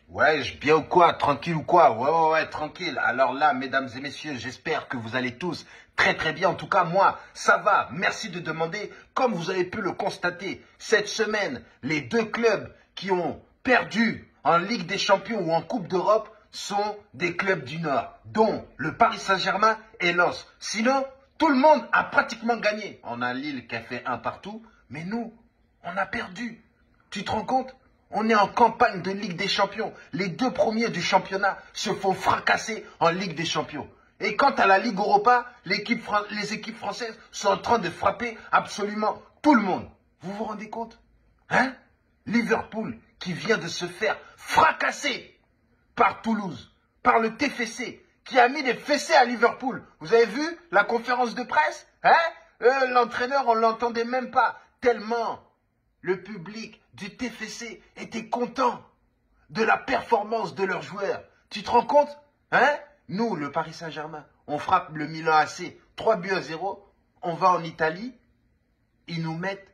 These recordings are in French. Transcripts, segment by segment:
Ouais, bien ou quoi? Tranquille ou quoi? Ouais, tranquille. Alors là, mesdames et messieurs, j'espère que vous allez tous très très bien. En tout cas, moi, ça va. Merci de demander. Comme vous avez pu le constater, cette semaine, les deux clubs qui ont perdu en Ligue des Champions ou en Coupe d'Europe sont des clubs du Nord, dont le Paris Saint-Germain et Lens. Sinon, tout le monde a pratiquement gagné. On a Lille qui a fait un partout, mais nous, on a perdu. Tu te rends compte? On est en campagne de Ligue des Champions. Les deux premiers du championnat se font fracasser en Ligue des Champions. Et quant à la Ligue Europa, les équipes françaises sont en train de frapper absolument tout le monde. Vous vous rendez compte? Hein? Liverpool qui vient de se faire fracasser par Toulouse, par le TFC, qui a mis des fessées à Liverpool. Vous avez vu la conférence de presse? Hein? L'entraîneur, on ne l'entendait même pas, tellement le public du TFC était content de la performance de leurs joueurs. Tu te rends compte? Hein? Nous, le Paris Saint-Germain, on frappe le Milan AC 3-0. On va en Italie, ils nous mettent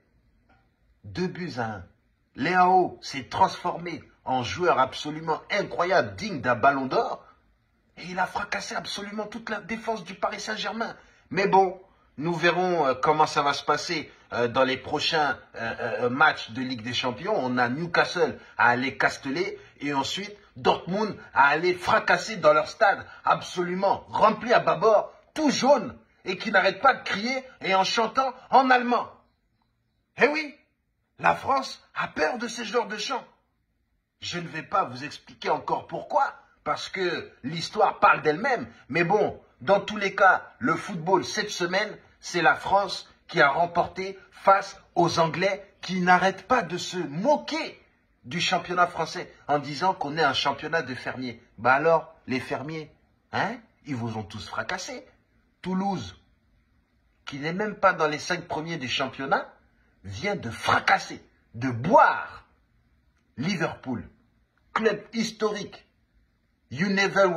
2-1. Léao s'est transformé en joueur absolument incroyable, digne d'un ballon d'or. Et il a fracassé absolument toute la défense du Paris Saint-Germain. Mais bon, nous verrons comment ça va se passer dans les prochains matchs de Ligue des Champions. On a Newcastle à aller casteler et ensuite Dortmund à aller fracasser dans leur stade absolument rempli à bâbord, tout jaune et qui n'arrête pas de crier et en chantant en allemand. Eh oui, la France a peur de ce genre de chant. Je ne vais pas vous expliquer encore pourquoi, parce que l'histoire parle d'elle-même. Mais bon, dans tous les cas, le football cette semaine, c'est la France qui a remporté face aux Anglais qui n'arrêtent pas de se moquer du championnat français en disant qu'on est un championnat de fermiers. Bah alors, les fermiers, hein, ils vous ont tous fracassé. Toulouse, qui n'est même pas dans les 5 premiers du championnat, vient de fracasser, de boire Liverpool, club historique. You never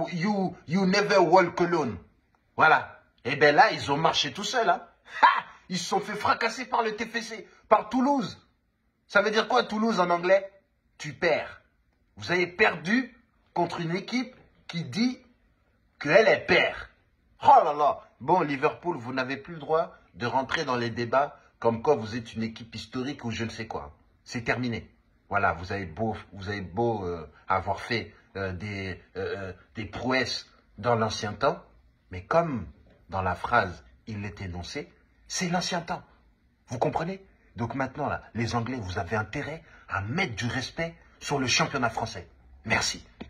walk alone. Voilà. Et bien là, ils ont marché tout seuls. Hein. Ha! Ils se sont fait fracasser par le TFC, par Toulouse. Ça veut dire quoi Toulouse en anglais? Tu perds. Vous avez perdu contre une équipe qui dit qu'elle est perd. Oh là là. Bon, Liverpool, vous n'avez plus le droit de rentrer dans les débats comme quoi vous êtes une équipe historique ou je ne sais quoi. C'est terminé. Voilà, vous avez beau avoir fait des prouesses dans l'ancien temps, mais comme dans la phrase il est énoncé, c'est l'ancien temps. Vous comprenez? Donc maintenant, là, les Anglais, vous avez intérêt à mettre du respect sur le championnat français. Merci.